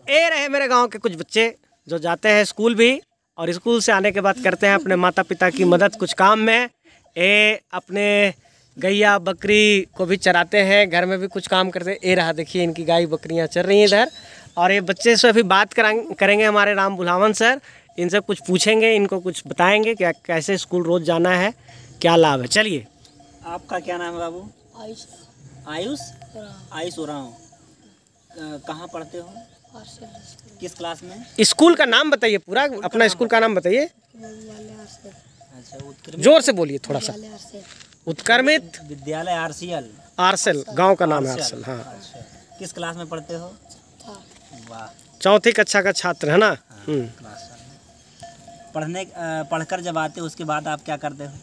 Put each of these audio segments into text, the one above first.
ये रहे मेरे गांव के कुछ बच्चे जो जाते हैं स्कूल भी, और स्कूल से आने के बाद करते हैं अपने माता पिता की मदद कुछ काम में। ये अपने गैया बकरी को भी चराते हैं, घर में भी कुछ काम करते हैं। ये रहा देखिए इनकी गाय बकरियां चल रही हैं इधर। और ये बच्चे से अभी बात करेंगे हमारे राम बुलावन सर, इनसे कुछ पूछेंगे, इनको कुछ बताएंगे क्या कैसे स्कूल रोज़ जाना है, क्या लाभ है। चलिए, आपका क्या नाम है बाबू? आयुष। आयुष? आयुष उरांव। कहाँ पढ़ते हो? किस क्लास में? स्कूल का नाम बताइए, पूरा अपना स्कूल का नाम बताइए। अच्छा, उत्क्रमित जोर से बोलिए थोड़ा सा। उत्क्रमित विद्यालय आरसीएल। आरसेल गांव का नाम है आरसेल। हाँ, अच्छा, किस क्लास में पढ़ते हो? वाह, चौथी कक्षा का छात्र है ना। क्लास पढ़कर जब आते हो उसके बाद आप क्या करते हो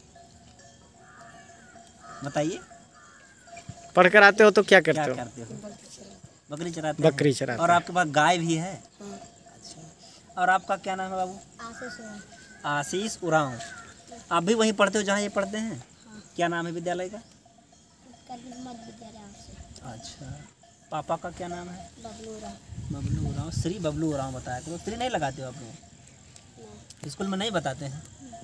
बताइए? पढ़कर आते हो तो क्या करते क्या हो? करते हो? बकरी चराते बकरी हैं। चराते और हैं। आपके पास गाय भी है? अच्छा, और आपका क्या नाम है बाबू? आशीष उरांव। आप भी वहीं पढ़ते हो जहाँ ये पढ़ते हैं? क्या नाम है विद्यालय का? अच्छा, पापा का क्या नाम है? बबलू उरांव। श्री बबलू उरांव बताया करो। श्री नहीं लगाते हो आप लोग? स्कूल में नहीं बताते हैं?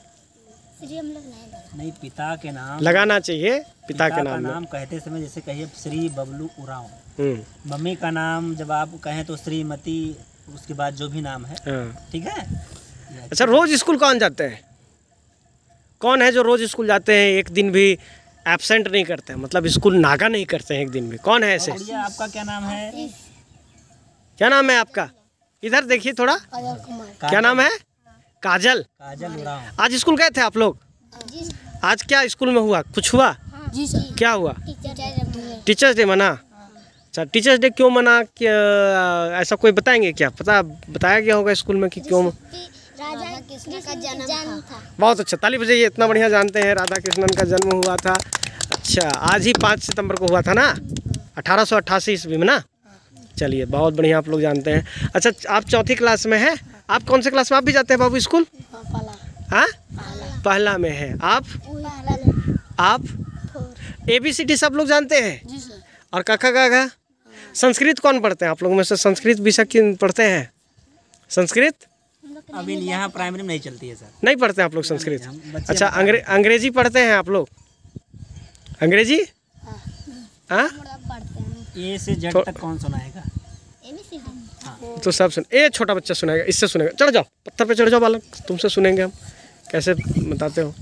नहीं, पिता के नाम लगाना चाहिए। पिता के का नाम नाम कहते समय जैसे कहिए श्री बबलू उरांव। मम्मी का नाम जब आप कहें तो श्रीमती, उसके बाद जो भी नाम है। ठीक है। अच्छा, रोज स्कूल कौन जाते हैं? कौन है जो रोज स्कूल जाते हैं, एक दिन भी एब्सेंट नहीं करते हैं, मतलब स्कूल नागा नहीं करते हैं एक दिन भी? कौन है ऐसे? भैया आपका क्या नाम है? क्या नाम है आपका? इधर देखिए थोड़ा। क्या नाम है? काजल। काजल उरांव। आज स्कूल गए थे आप लोग? आज क्या स्कूल में हुआ, कुछ हुआ? जी सर। क्या हुआ? टीचर्स डे मना। अच्छा, टीचर्स डे क्यों मना, ऐसा कोई बताएंगे क्या? बताया गया होगा स्कूल में कि क्यों? राधा कृष्ण का जन्म था। बहुत अच्छा, ताली बजाइए, इतना बढ़िया जानते हैं राधा कृष्णन का जन्म हुआ था। अच्छा, आज ही 5 सितंबर को हुआ था ना, 1888 ईस्वी में ना। चलिए, बहुत बढ़िया, आप लोग जानते हैं। अच्छा, आप चौथी क्लास में हैं। आप कौन से क्लास में आप भी जाते हैं बाबू स्कूल? हाँ, पहला में है। आप ABCD सब लोग जानते हैं? जी सर। और काका काका? संस्कृत कौन पढ़ते हैं आप लोगों में से? संस्कृत विषय किन पढ़ते हैं? संस्कृत अभी यहाँ प्राइमरी में नहीं चलती है सर। नहीं पढ़ते हैं आप लोग संस्कृत? बच्चे अच्छा, अंग्रेजी पढ़ते हैं आप लोग? अंग्रेजी? हाँ, ए से जेड तक कौन सुनाएगा? तो सब सुन। ये छोटा बच्चा सुनेगा, इससे सुनेगा। चढ़ जाओ, पत्थर पे चढ़ जाओ बालक, तुमसे सुनेंगे हम। कैसे बताते हो?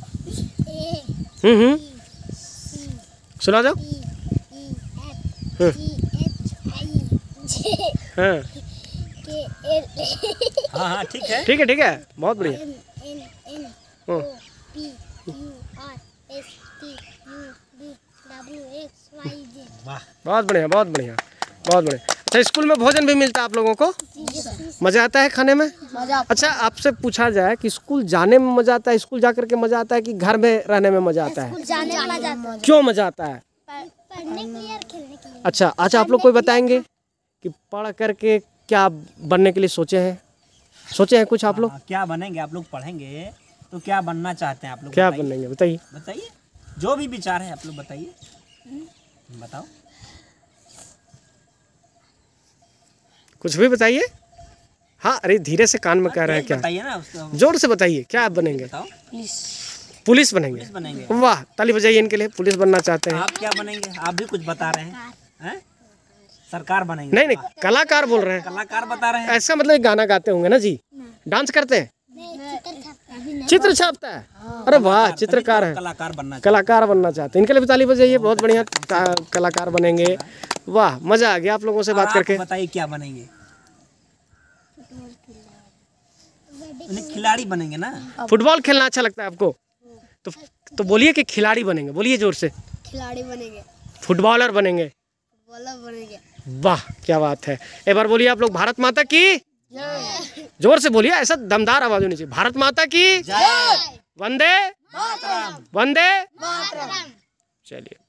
सुना जाओ। हाँ हाँ हाँ, ठीक है। ठीक है, ठीक है, बहुत बढ़िया। वाह, बहुत बढ़िया, बहुत बढ़िया, बहुत बढ़िया। अच्छा, स्कूल में भोजन भी मिलता है आप लोगों को? मज़ा आता है खाने में? अच्छा, आपसे पूछा जाए कि स्कूल जाने में मज़ा आता है, स्कूल जा करके मज़ा आता है कि घर में रहने में मज़ा आता है? क्यों मज़ा आता है? पढ़ने के लिए और खेलने के लिए। अच्छा, आप लोग कोई बताएंगे कि पढ़ करके क्या बनने के लिए सोचे हैं कुछ आप लोग? क्या बनेंगे आप लोग? पढ़ेंगे तो क्या बनना चाहते हैं आप लोग? क्या बनेंगे बताइए। बताइए, जो भी विचार है आप लोग बताइए। बताओ, कुछ भी बताइए। हाँ, अरे धीरे से कान में कह रहे हैं क्या? बताइए ना उसको। जोर से बताइए, क्या आप बनेंगे? बताओ। पुलिस बनेंगे? पुलिस बनेंगे। वाह, ताली बजाइए इनके लिए। पुलिस बनना चाहते हैं। आप क्या बनेंगे? आप भी कुछ बता रहे हैं? सरकार बनेंगे? नहीं, कलाकार बोल रहे हैं। कलाकार बता रहे हैं। ऐसा मतलब गाना गाते होंगे ना जी? डांस करते हैं? चित्र छापता है? अरे वाह, चित्रकार है। कलाकार बनना चाहते हैं, इनके लिए भी ताली बजाइए। बहुत बढ़िया, कलाकार बनेंगे। वाह, मजा आ गया आप लोगों से बात करके। बताइए क्या बनेंगे? खिलाड़ी बनेंगे ना? फुटबॉल खेलना अच्छा लगता है आपको? तो बोलिए कि खिलाड़ी बनेंगे। बोलिए जोर से। खिलाड़ी बनेंगे। फुटबॉलर बनेंगे। वाह, क्या बात है। एक बार बोलिए आप लोग, भारत माता की जय। जोर से बोलिए, ऐसा दमदार आवाज होनी चाहिए। भारत माता की जय। वंदे वंदे। चलिए।